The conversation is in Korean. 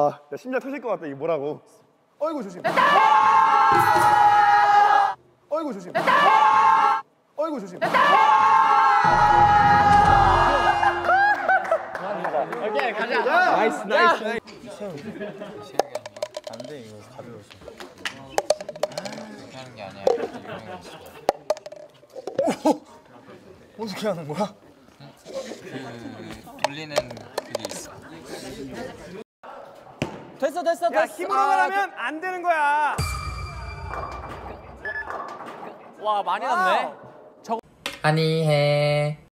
와, 야, 심장 터질 것 같다. 이게 뭐라고? 어이구 조심. 어이구 조심. 어이구 조심. 오케이 가자. 나이스 나이스. 안돼 이거 가벼워서. 그렇게 하는 게 아니야. 어떻게 하는 거야? 그 돌리는 그게 있어. 됐어 됐어 야, 됐어. 힘으로 가면 안 되는 거야. 와 많이 났네. 아니 해.